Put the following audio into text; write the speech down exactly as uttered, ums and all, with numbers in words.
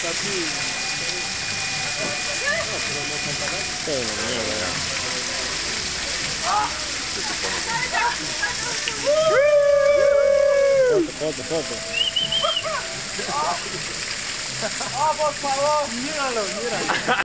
aquí. Sí, no, mierda, ya. Foto, foto, foto. ¡Ah, por favor! Míralo, míralo.